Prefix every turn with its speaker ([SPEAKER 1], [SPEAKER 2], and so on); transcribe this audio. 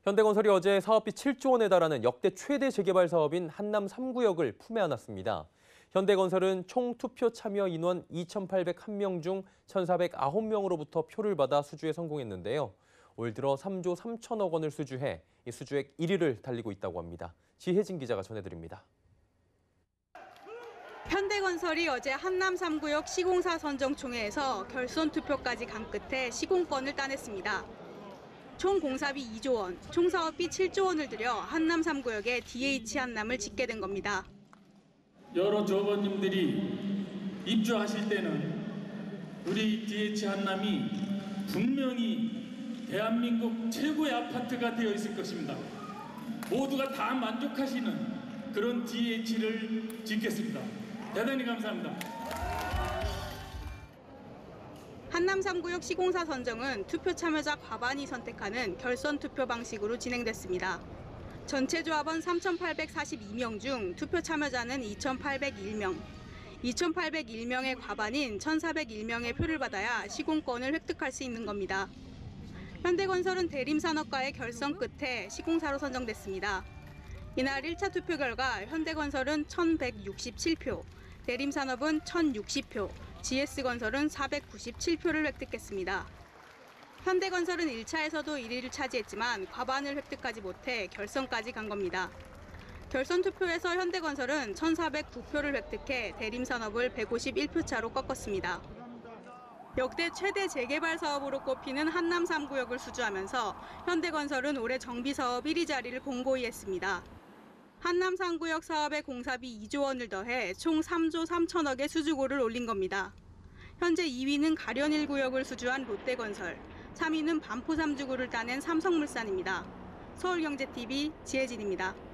[SPEAKER 1] 현대건설이 어제 사업비 7조 원에 달하는 역대 최대 재개발 사업인 한남 3구역을 품에 안았습니다. 현대건설은 총 투표 참여 인원 2,801명 중 1,409명으로부터 표를 받아 수주에 성공했는데요. 올 들어 3조 3천억 원을 수주해 이 수주액 1위를 달리고 있다고 합니다. 지혜진 기자가 전해드립니다.
[SPEAKER 2] 현대건설이 어제 한남 3구역 시공사 선정총회에서 결선 투표까지 간 끝에 시공권을 따냈습니다. 총 공사비 2조 원, 총 사업비 7조 원을 들여 한남 3구역에 DH 한남을 짓게 된 겁니다.
[SPEAKER 3] 여러 조원님들이 입주하실 때는 우리 DH 한남이 분명히 대한민국 최고의 아파트가 되어 있을 것입니다. 모두가 다 만족하시는 그런 DH를 짓겠습니다. 대단히 감사합니다.
[SPEAKER 2] 한남 3구역 시공사 선정은 투표 참여자 과반이 선택하는 결선 투표 방식으로 진행됐습니다. 전체 조합원 3,842명 중 투표 참여자는 2,801명. 2,801명의 과반인 1,401명의 표를 받아야 시공권을 획득할 수 있는 겁니다. 현대건설은 대림산업과의 결선 끝에 시공사로 선정됐습니다. 이날 1차 투표 결과 현대건설은 1,167표, 대림산업은 1,060표, GS건설은 497표를 획득했습니다. 현대건설은 1차에서도 1위를 차지했지만 과반을 획득하지 못해 결선까지 간 겁니다. 결선 투표에서 현대건설은 1,409표를 획득해 대림산업을 151표 차로 꺾었습니다. 역대 최대 재개발 사업으로 꼽히는 한남 3구역을 수주하면서 현대건설은 올해 정비사업 1위 자리를 공고히 했습니다. 한남 3구역 사업의 공사비 2조 원을 더해 총 3조 3천억의 수주고를 올린 겁니다. 현재 2위는 가련 1구역을 수주한 롯데건설, 3위는 반포 3주구를 따낸 삼성물산입니다. 서울경제TV 지혜진입니다.